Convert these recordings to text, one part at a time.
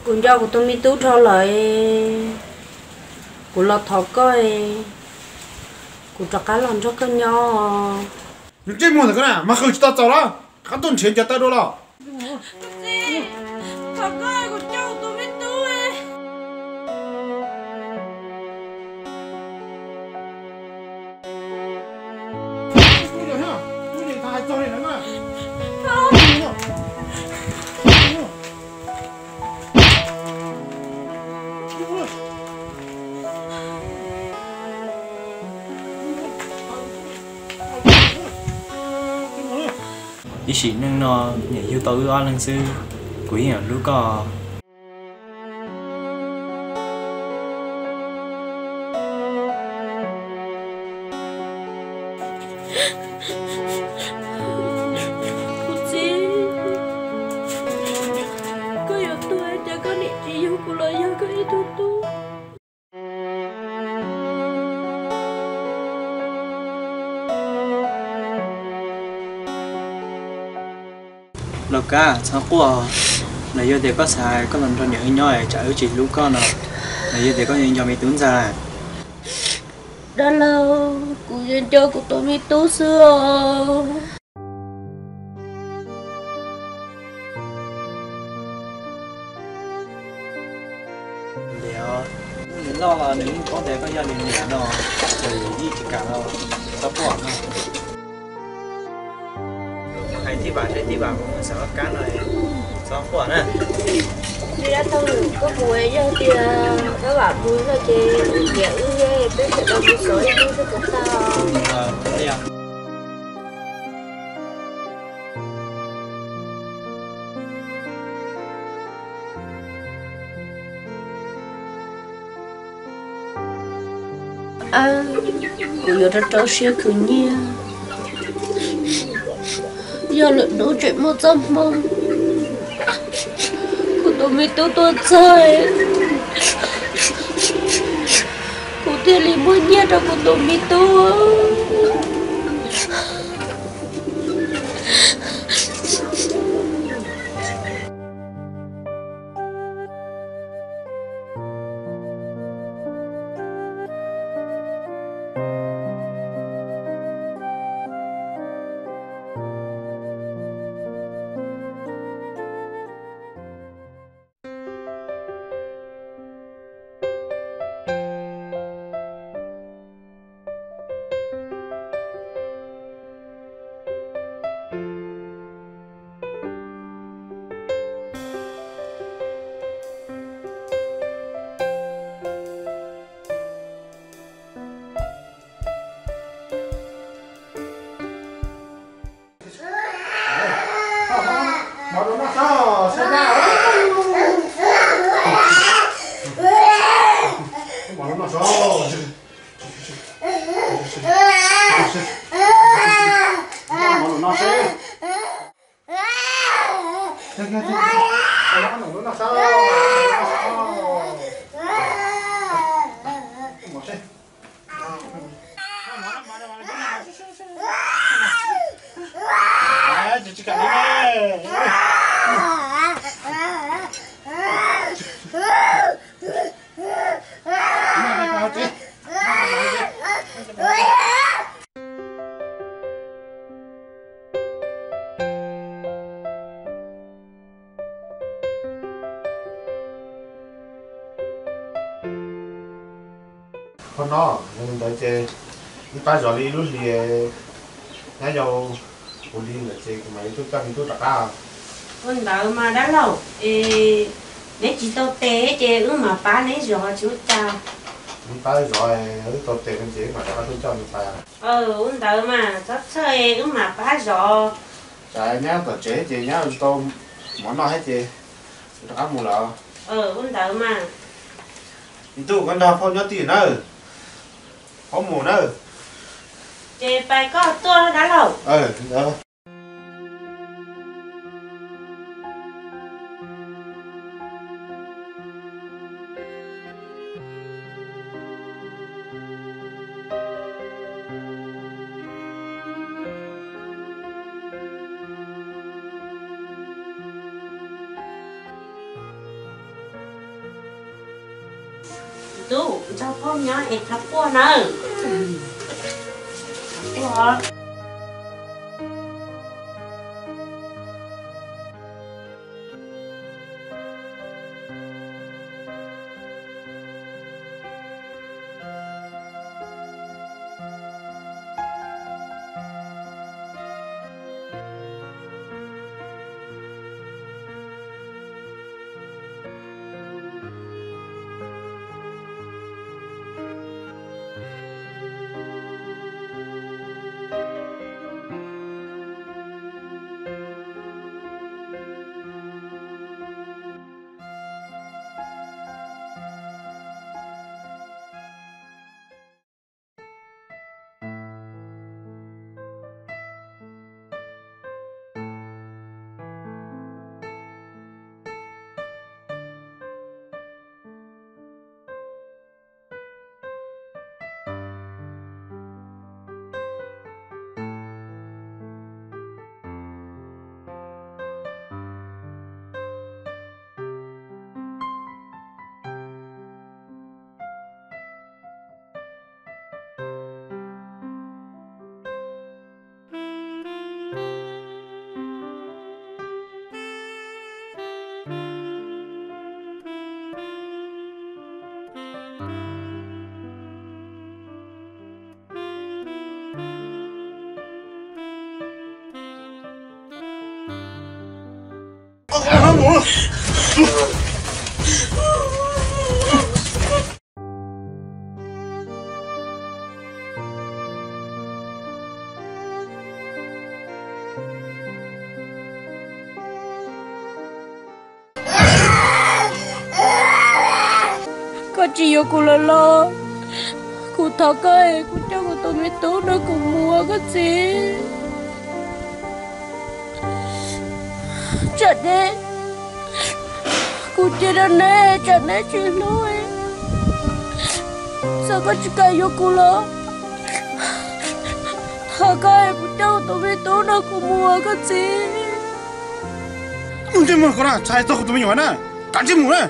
cũng cho của tôi mi tú cho lại của lọt thọ coi của cho cá lon cho cân nhau những cái món này cái nào mà khơi ta cháu đó cá tôm chén chả ta đâu là thọ coi của cho tôi mi tú ấy ý sĩ nâng nó nhảy yêu tố ưu lần sư quý hiểu lúc có cô chị có yêu tôi để có niệm chỉ yêu của lời yêu có yêu tôi lộc ca sao qua này yêu để có xài có lần cho những nhỏ chạy ở chỉ lúc con nào này yêu để có những nhỏ bị tốn ra đã lâu cụ dành cho của tôi mi tú xưa liệu nếu lo là nếu có thể có gia đình nhà nó thì đi chỉ cả nó sắp qua ha hay thì bạn cũng sẽ cá này sắp qua nè đi đã thông được có buổi cho thì các bạn vui là chị giữ cái biết sẽ đâu một số những cái cũng sao đây à cô yêu rất trâu xia cứ nhia giờ lượng đủ chuyện một trăm mong cô tôi mới tôi chơi cô tiền lý mua nhia cho cô tôi mới tôi mà nó sao sao nào mà nó sao nó sẽ nó sao chỉ cả đi con nó mình tới chơi đi ba giờ đi luôn thì nhá dầu cô đi là chơi cái máy tôi cần tôi đặt ra con bảo mà đã lâu nếu chỉ tao té chứ mà ba lấy rồi chú chào đi ba rồi ở tôi tiền cái gì mà đã tôi cho người ta con bảo mà sắp chơi mà ba rồi tại nhá tôi chế chị nhá tôi món nào hết chị đã mua lợ con bảo mà đi tu con đào phong nhớ tiền nữa không mua nữa chị phải có tôi đã lâu đó tu cho con nhá em thắp qua nữa qua có chỉ có cô lo cô thọ cái cô cho cô tôi mới tốt đó cô mua cái gì chợt đấy cô chơi đó nè chợt đấy chơi lối sao có chỉ cái vô cô lo thọ cái cô cho tôi mới tốt đó cô mua cái gì 문제 뭘 거라 차에서 그러면 요나 같이 뭐래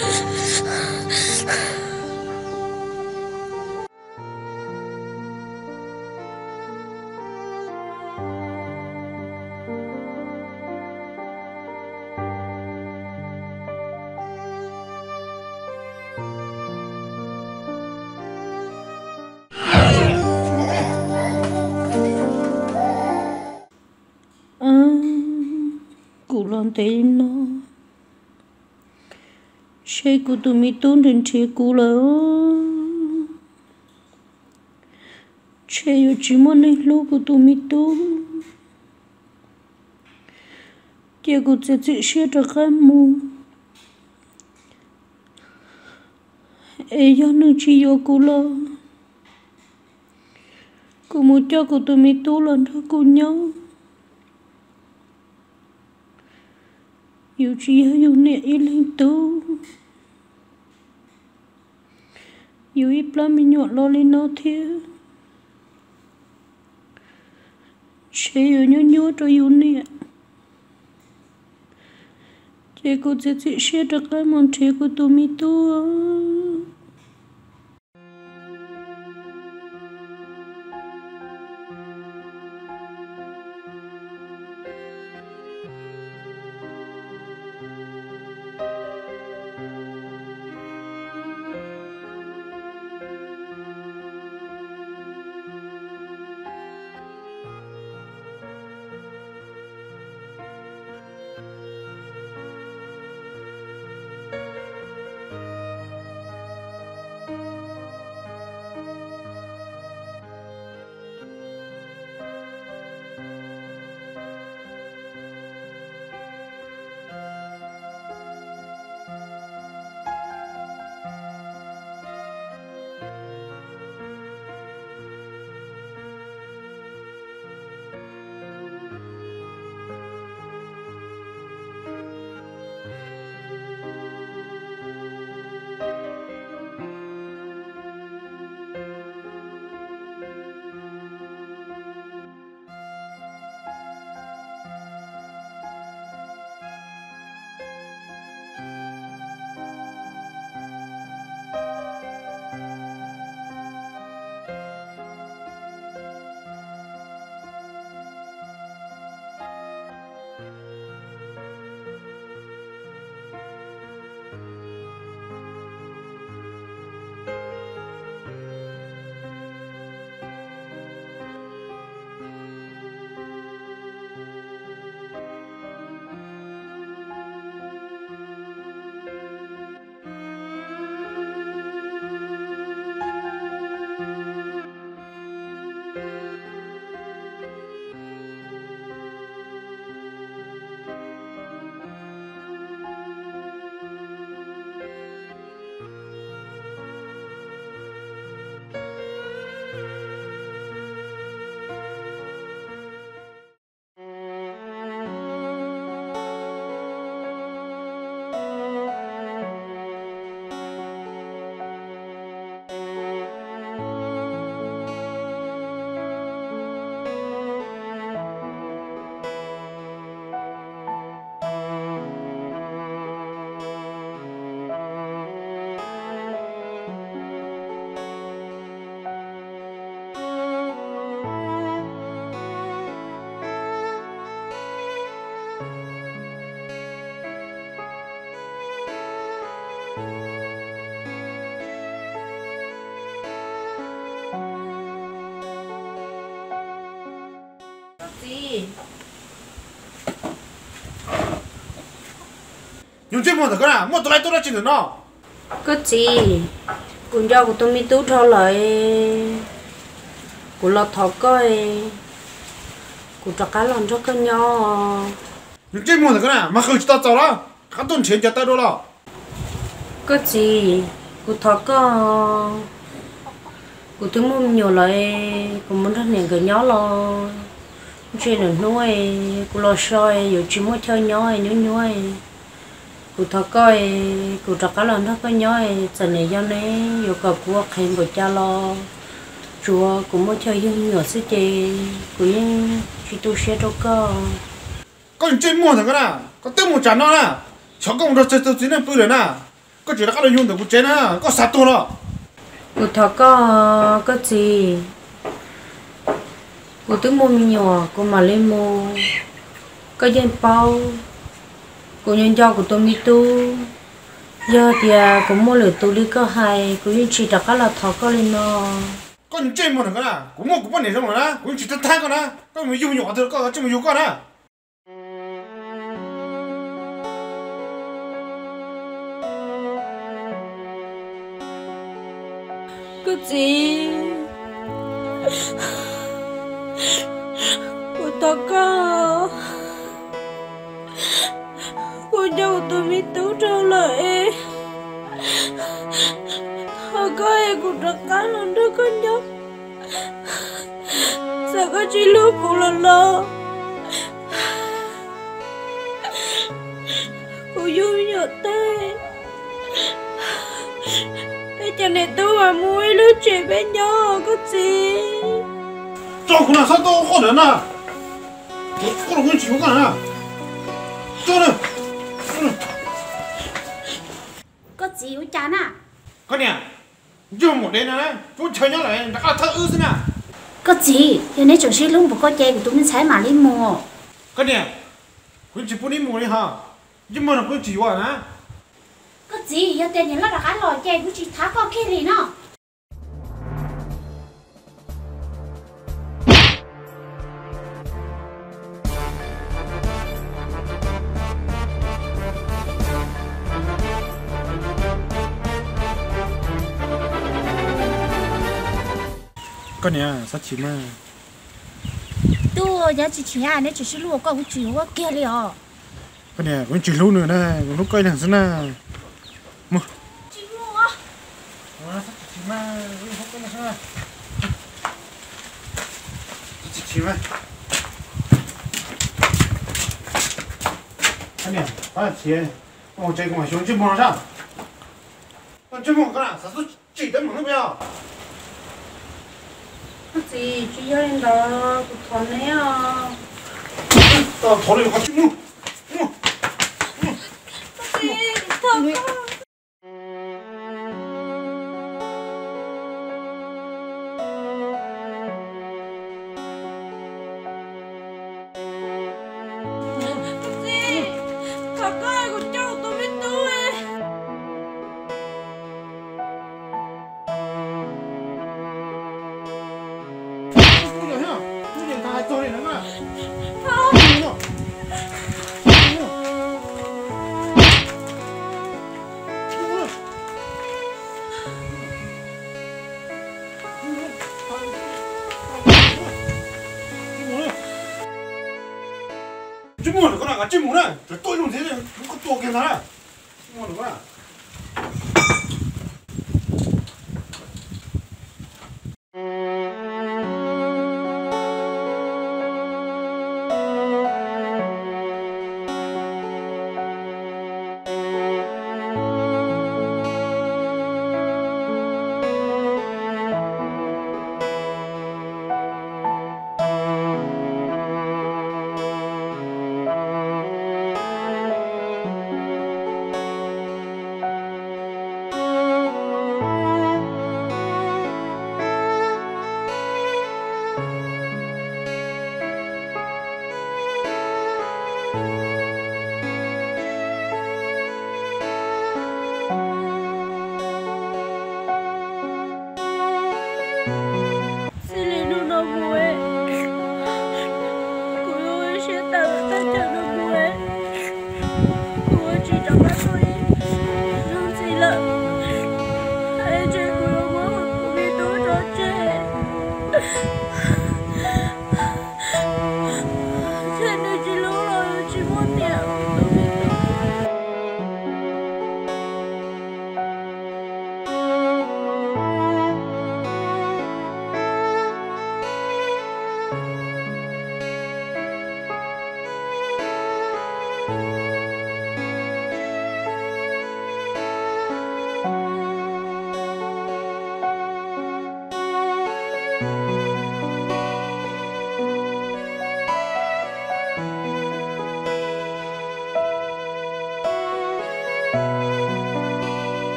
cô làm thế nó chơi cô tụi mình tốn đến chơi cô là chơi ở chỉ muốn lấy lúa của tụi mình tốn chơi cô sẽ tự chơi được cái mù ấy giờ nó chỉ có cô là cô muốn cho cô tụi mình tốn lần thôi cô nhớ yêu chỉ yêu nè yêu linh tu yêu ít lắm mình nhọn lo lên nó thế chơi yêu nhớ nhớ cho yêu nè chơi cô sẽ chơi được cái món chơi của tụi mình tu gì nhưng chứ mua được cái nào mua tôi lại tôi đã chỉ được nó cái gì cũng do của tôi mi tú cho lại của lọt thọ coi của cho cá lon cho cái nhỏ nhưng chứ mua được cái nào mà khơi chỉ tao giàu đó cả tuần tiền cho tao đâu lo cái gì của thọ có của tôi mua nhiều lại của muốn thân này cái nhỏ lo chuyện là nuôi của lo soi rồi chỉ mua theo nhỏ nữa nuôi cụ thọ coi cụ trọ cá lon thọ coi nhói giờ này do này yêu cầu của khen của cha lo chùa cũng mới chơi những nhỏ xí chè của những chỉ tu sửa cho có những chuyện mua được cái nào có tiêu một chén nó nè cháu có một đợt chơi này bự rồi nè có chỉ là cái dùng được một chén nè có sát tu đó cụ thọ có cái gì cụ tôi mua nhỏ cụ mà lên mua cái dân bao cô nhân cho của tôi mi tu giờ thì cũng mua lửa tu đi có hay cũng chỉ đặt cái là thọ có lên nó có những chuyện mua được cái nào cũng mua cũng bán này xong rồi nè cũng chỉ tất thang con nè có mình dùng nhỏ thôi có chứ mình dùng con nè cái gì của tao có cô dâu tôi biết tú trâu lại họ có em cũng rất cá lần đó có nhóc sao có chỉ lúc cũng là lo cô vui nhỏ tay bây giờ này tôi mà mua lứa trẻ bé nhỏ có gì cho con nào sao tôi khó đến nè con là con chịu cái nè cho nè có gì ở chán à con nè dùng một đêm nè chú chơi nhá lại đã thơ ư thế nè có gì giờ này chuẩn bị lúc có chơi của tụi mình sai mà đi mua con nè con chỉ muốn đi mua đi hả nhưng mà nó con chỉ vào nè có gì giờ tiền nhà nó đã khá rồi chơi của chị tháo con kia gì nó con nè sao chỉ mà tôi giờ chỉ à nếu chỉ lúc có chuyện của kia liền con nè con chỉ lâu nữa nè con lúc coi nè xem nè mua chị mua sao chỉ mà không có nè xem chỉ mà con nè bao nhiêu con chơi con xuống chứ mua sao con chơi mua cái nào sao chỉ tới mua nó cái gì chỉ cho lên đó của thọ này à tao thổi được cái mua cái gì thọ chứ mua được con nào cả chứ mua này rồi tôi luôn thế này có to kia nào mua được con nào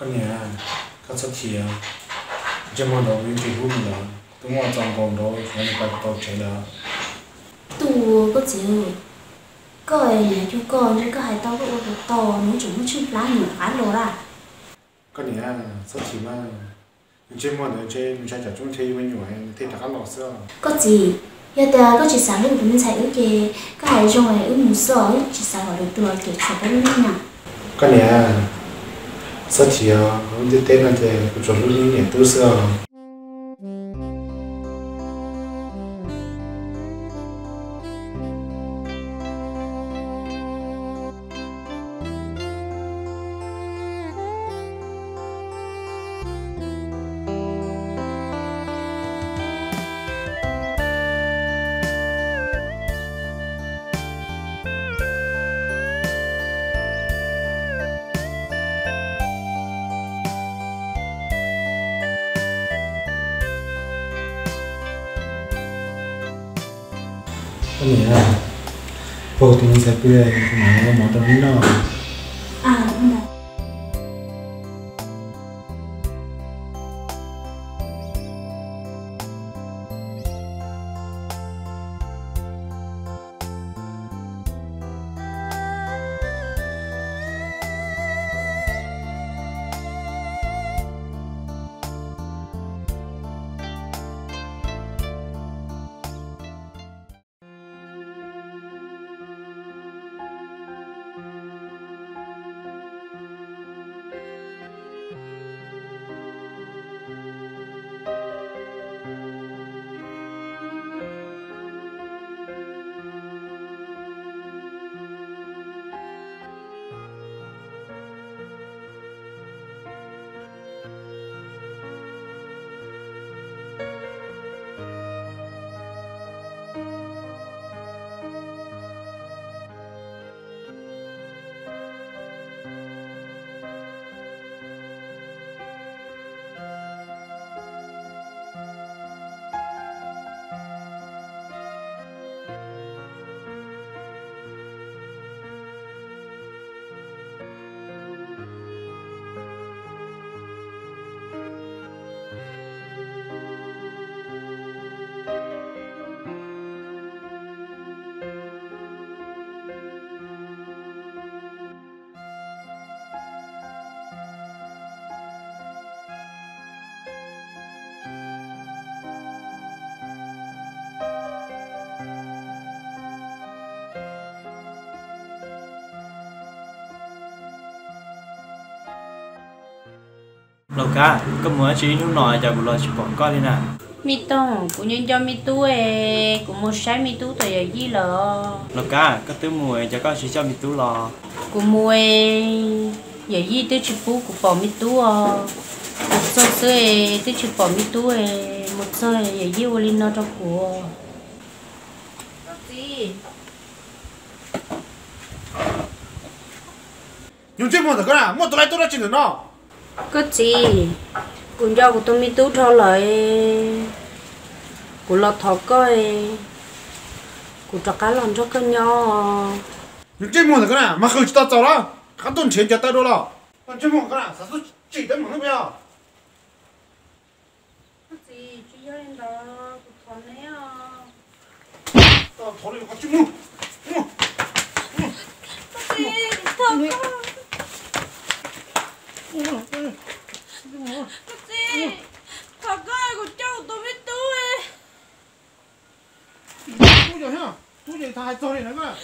cái này cái sắt thì chỉ mong đâu những chuyện vui nữa tôi muốn trong vòng đó phải được tao chạy đó tù có gì coi nhà chú con chứ có hai tao có ô tô to nó chỉ muốn chụp lá nữa ăn đồ ra cái này sắt thì mà chỉ mong đâu chơi mình sẽ chúng thấy với nhau thì đã lọt xưa có gì giờ ta có chỉ sáng được mình chạy ở kia có hai trong này ở một số chỉ sáng ở được tuổi kiểu sao có lúc nào cái này sắt thì không biết tên là gì cũng cho lúcนี้เนี่ยตู้เสื้อcái này pokoknya mình sẽ beli cái món đó nó à đúng rồi lâu cả có muốn chỉ nhung nói cho bùi lo chỉ bỏ coi đi nè mi tông cũng như cho mi tú cũng một sai mi tú thời giờ gì lợ lâu cả có tứ mùi cho có chỉ cho mi tú lo cũng mua giờ gì tới chụp phú cũng bỏ mi tú một số tới chụp bỏ mi tú một số giờ gì vô lên nó cho của dùng chơi món đó cái nào mua tôi lại tôi đã chỉ được nó có gì cũng cho của tôi mi tú cho lại của lọt thọ coi của cho cá lon cho con nhỏ dùng chơi món đó cái nào mà không chỉ tao cháu đó cả tuần tiền cho tao đâu lo còn chơi món cái nào sao chỉ đến món nó bây giờ có gì chỉ cho lên đó của thọ này tao thọ này có chơi mua có gì thọ Chị, thật ơi, của cháu tôi biết tú tú giờ ha tú giờ thay cho này nữa cơ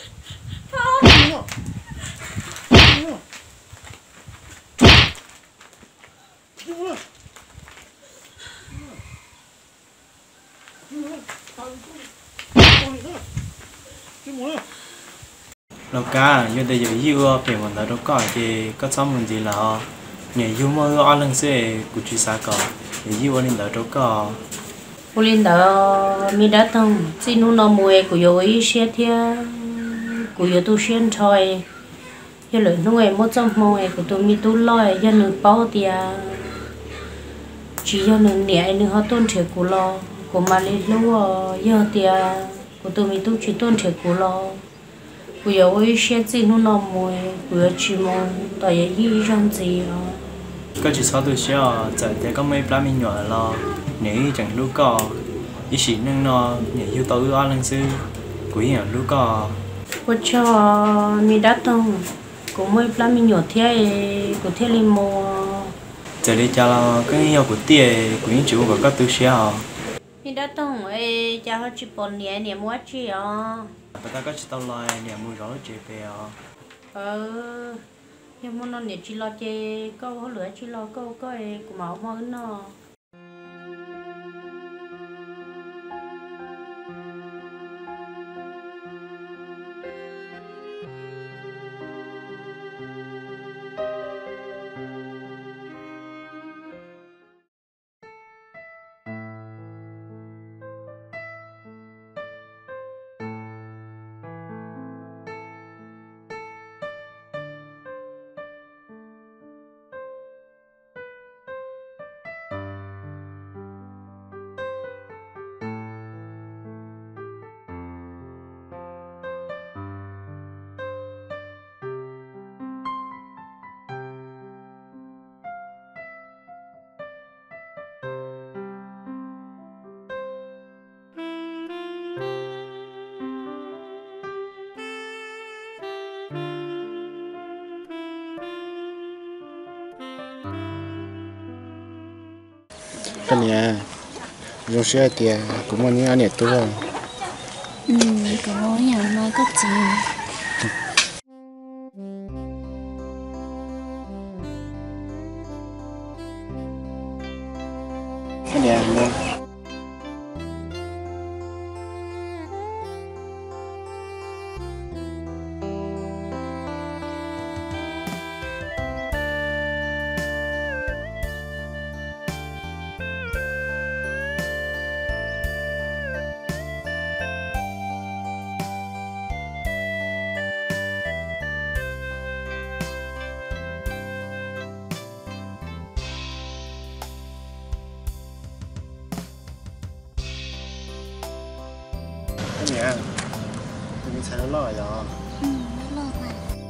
lâu cả như đây giờ yêu về một lần đó có thì có xong mình gì là nhảy yêu mơ ở lần xe của chị xã có nhảy yêu lên đó đó có cô lên đó mi đã thông xin nó mua của yêu ấy xe thia của yêu tu xuyên thôi giờ lời nuôi một trăm mua của tôi mi tu loi giờ nữ bao tiền chỉ giờ nữ nhẹ nữ họ tôn thiệt của lo của mà lên lúa giờ tiền của tôi mi tu chỉ tôn thiệt của lo của yêu ấy xe xin nó mua của yêu chỉ mua tại vì gì rằng gì có chỉ sáu tuổi xíu giờ để có mấy plá mình nhỏ lo nếu chẳng lúc có ý sĩ nâng nó nếu yêu tối ở lần xưa quý hiểu lúc có cô cho mi đã tông cũng mới plá mi nhỏ thế của thế lên mua giờ đi cho lo cái yêu của tiền của những chủ của các tuổi xíu mi đã tông ấy cha họ chỉ bỏ nhẹ mua chi à bà ta có chỉ tao lo nếu mua rõ chế về nhưng mà nó nhẹ chỉ lo chơi câu lửa chỉ lo câu có của máu mới nó cái này rồi sẽ thì cũng muốn anh này tôi cảm ơn nhà nói có gì cái này mua cái này mình xài nó lo rồi lo mà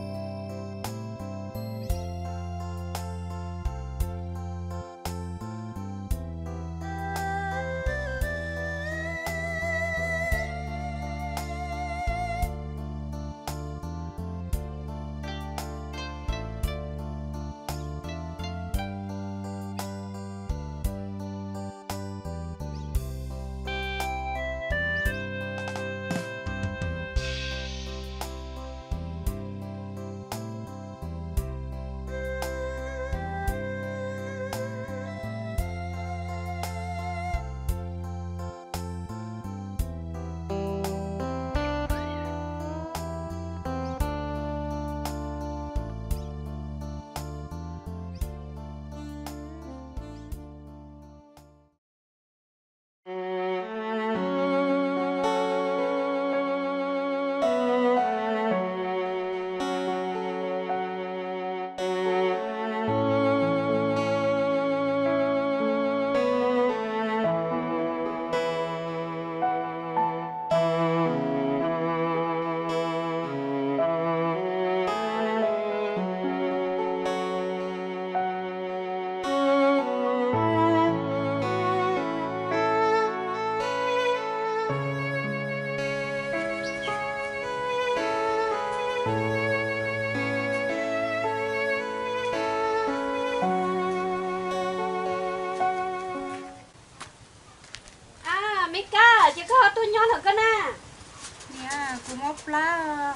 Mika, chỉ có tôi nhon được cái nè. nha cô móc lá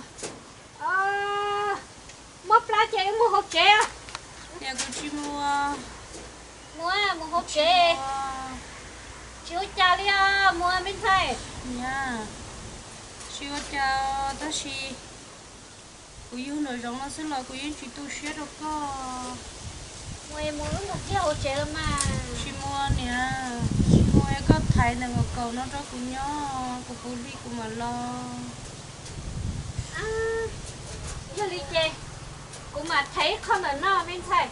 Móc lá chơi mua hộp trẻ. nhà cô chỉ mua Mua hộp trẻ. Chú cha đi mua bên thầy. nha chưa cho ta chỉ cô yêu nói rằng nó sẽ là cô yêu chỉ tôi sẽ được có Mua một cái hộp trẻ là mà. chỉ mua nè mua có thấy là một cầu nó cho cô nhớ cô đi cô mà lo Giờ đi chơi. Cũng mà thấy không ở nó bên thầy.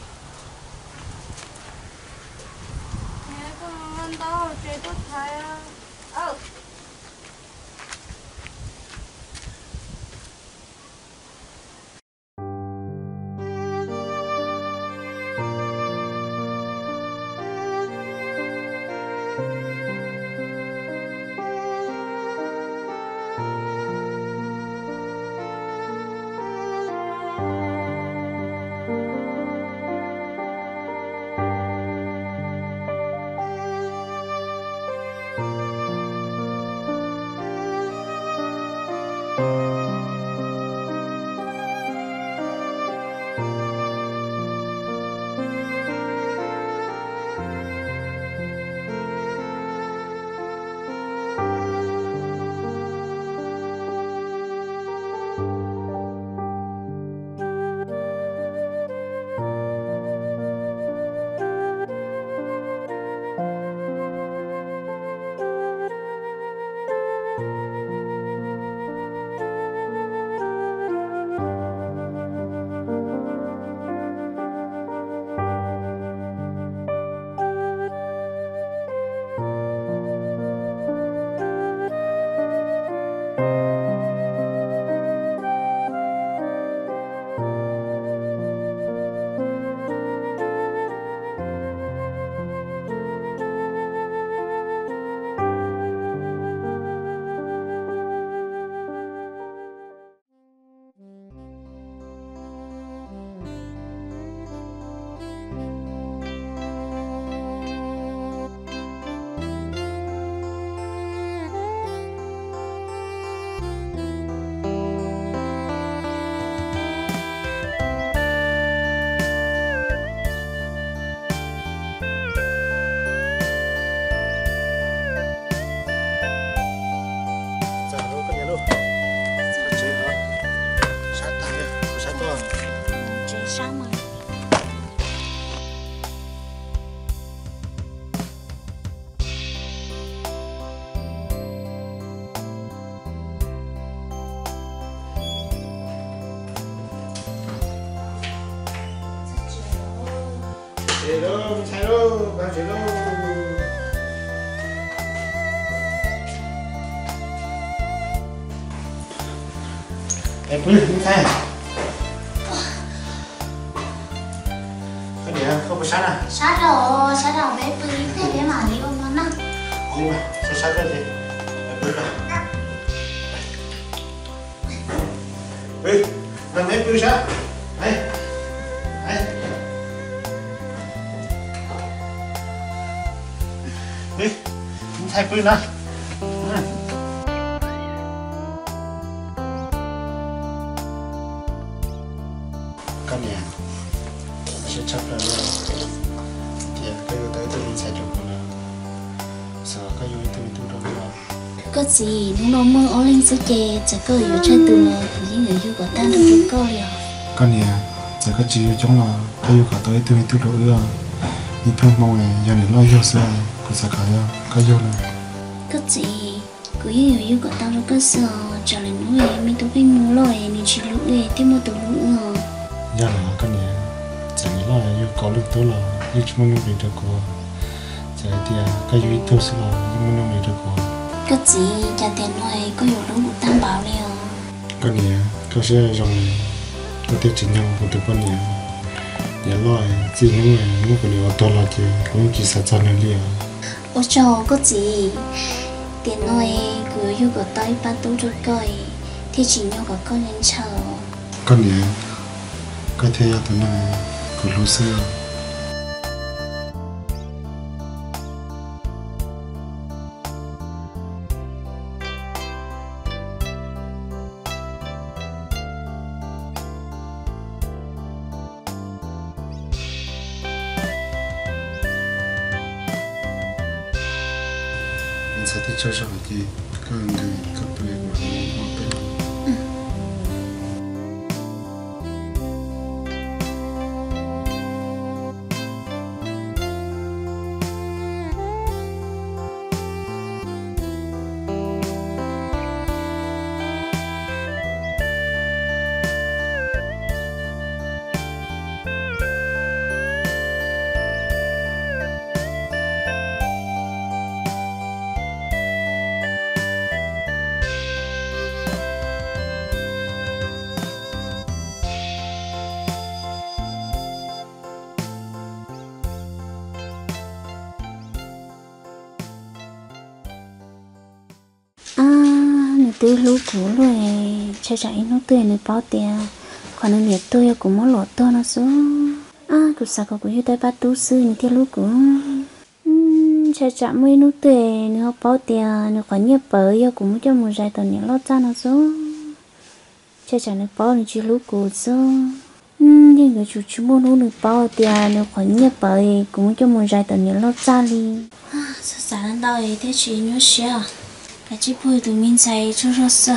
nè con đó chơi tốt thấy chế đâu chạy đâu bán chế đâu em cứ đi thay cái gì không có sát à sát rồi bé bự thế bé mà đi ôm nó nhưng mà sao sát cái gì em cứ rồi Ê, làm em cứ sát đây đây đi thay cứ nào con nhà sẽ chấp nhận thì cái tới tôi sẽ chụp nó sợ cái vui tôi đâu nữa có gì nó mơ ở lên sẽ chè chỉ cóอยู่chơi từ những người yêu của ta được chúng coi à con nhà sẽ có chỉ trong là cái yêu cả tới tôi đâu nữa nhưng không mong ngày giờ này lo yêu sợ cũng sẽ cái yêu này có gì cứ yêu của ta được cái sợ trả lời nói mình tôi phải mua rồi nên chỉ lúc này thêm một tủ lúc nữa giờ là con nhà chẳng lo yêu có lúc tối là yêu chúng mình bị được của sẽ thì cái yêu tôi sẽ là nhưng mình bị được của có gì cha tiền nói có nhiều lúc tam bảo liền con nhà có sẽ dùng có thể chỉ nhau của tụi con nhà nhà lo chỉ những người có nhiều to là cũng chỉ sẽ cho nên liền ôi trời có gì tiền nói cứ yêu của tôi ba tú rồi coi thì chỉ nhau có con nhân chờ con nhà có thể là tụi này của lúc xưa mình sẽ đi chơi rồi thì các người các bạn mà họ bên người tôi lú cũ rồi chạy chạy nó tôi người bao tiền còn người tôi cũng muốn lọt to nó xuống cứ sao có cũng như tôi bắt tú sư người theo lú cũ chạy chạy mới nó tôi nó bao tiền nó còn nhiều bờ cũng muốn cho một vài tuần nữa lót ra nó xuống chạy chạy nó bao nó chỉ lú cũ xuống nhưng người chủ chú muốn nó bao tiền nó còn nhiều bờ cũng muốn cho một vài tuần nữa lót ra đi sao sao đến đâu thế chị nhớ chưa cái chiếc bôi tụi mình xài cho rất sợ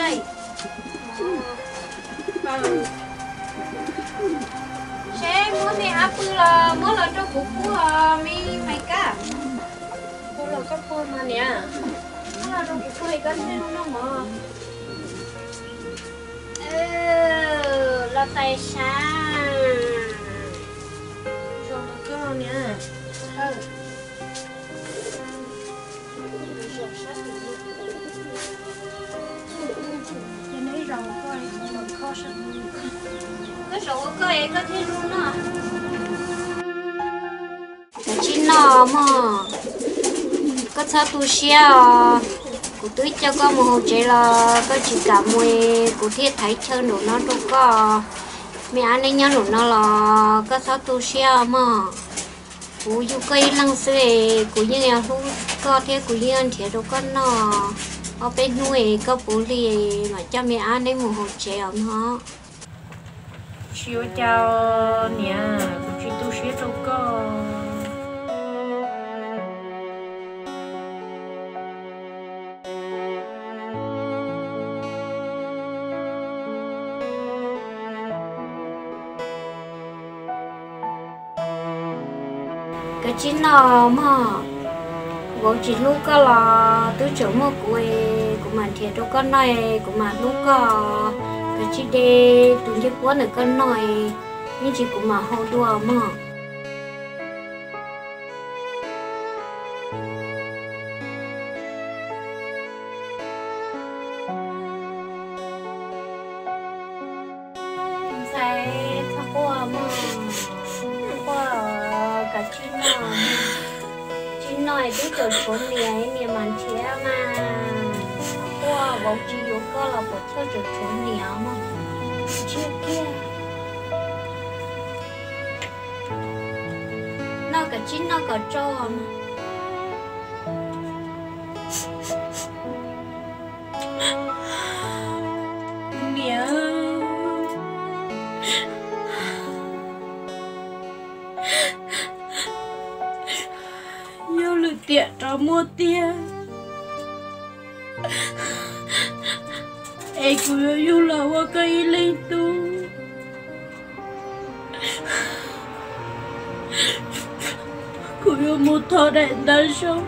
đây xe muốn nè áp là muốn là cho cụ mi mày cả muốn là có phô mà nè muốn là trong cụ hay cái xe nó mà là tay sáng rồi có nè cái rượu cái thế luôn à chỉ nó mà có sao tôi xia cụ tôi cho con một hồ chế là có chỉ cả mùi cụ thiết thấy chơi nổ nó đâu có mẹ anh ấy nhớ nổ nó là có sao tôi xia mà cụ yêu cây lăng xề cụ như là lúc có thế cụ như anh thiệt đâu có nó ở bên nuôi có bố lì mà cho mẹ anh ấy một hồ chế ẩm họ chiều chào nè cụ chỉ tu sửa đâu có cái chín nó mà bố chỉ lúc có là tôi chỗ một quê của mình thiệt đâu có nói của mình lúc có cái chỉ để tụi chiếc quán này có nói nhưng chỉ của mà hậu đùa mà sai sao qua mà qua cái chín nói tôi chỗ chỗ này miền mình chia mà qua bố chỉ có là bố chơi chỗ chỗ này mà chưa kia nó cả chín nó cả trâu mà mẹ nhiều lực tiện cho mua tiền ai cũng yêu là hoa cây lên tu cũng yêu một thọ đèn đan sống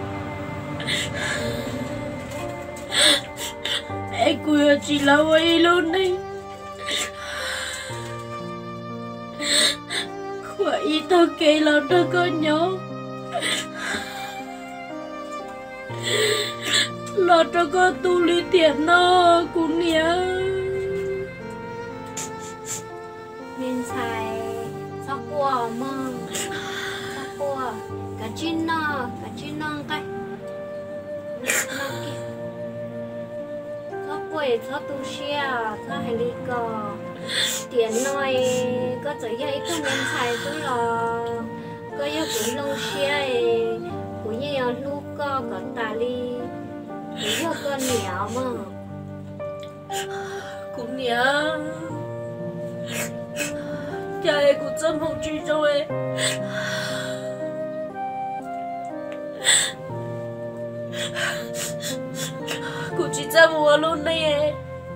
ai cũng yêu chỉ là hoa luôn này của ý thọ cây là đứa con nhỏ lo cho con tu lý tiền nó cũng nhớ nên xài sao qua mà sao qua cả chín nó cái nó kia sao quay sao tu xia sao hành lý cò tiền nói có thể dạy có nên xài cũng là có yêu cũng lâu xia cũng như là lúc có tà li yêu con nhỏ mà cũng nhớ cha cũng chăm học chú rồi cũng chỉ chăm mua luôn này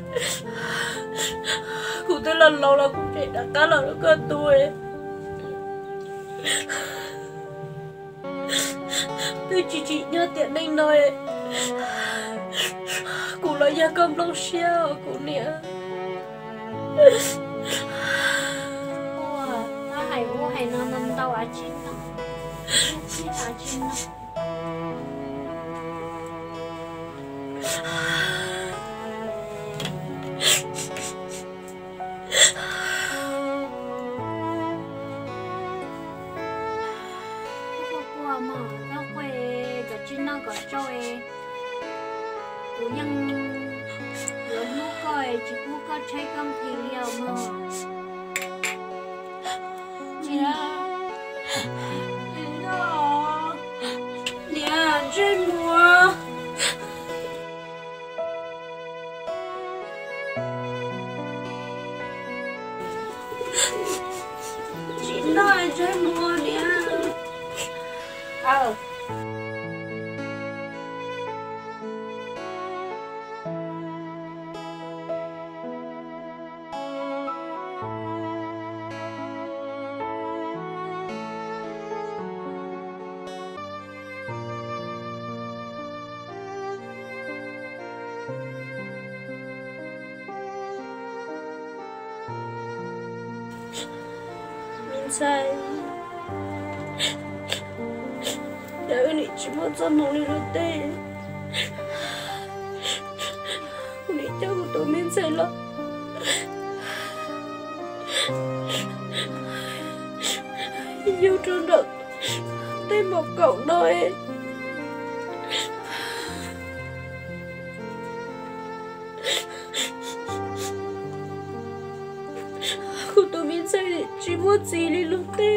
cũng tới lần lâu là cũng chỉ đã cá là nó có tuổi tôi chỉ nhớ tiền anh nói cụ là gia công đông xeo cụ nè mua hay nó nằm tàu ở trên nó ở trên nó qua mà nó quay cái trên nó có trôi của nhân lớn lúc coi chỉ có trái cam thì liều mà chị đó nè trên mùa chị nói trên mùa nè sai giờ này chỉ muốn chân nó đi rồi tê này cháu của tôi mình sai lắm yêu thương được thêm một cậu thôi của tôi mình sai để chỉ muốn gì đi lúc tê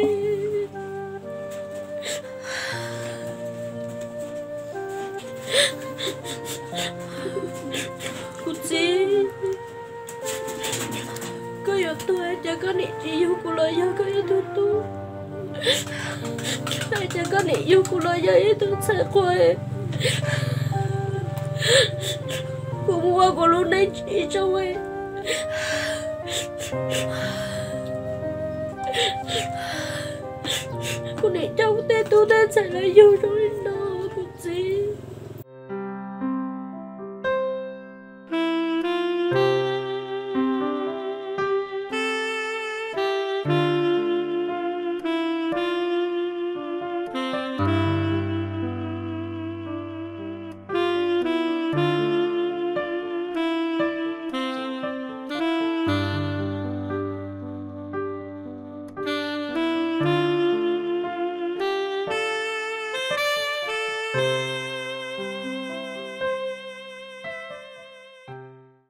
của chị có yêu tôi cho có nị chỉ yêu của lời yêu có yêu tôi ai cho có nị yêu của lời yêu tôi sẽ quay của mua của lúc này chỉ cho em cô nị trong tên tôi tên sẽ là yêu rồi nó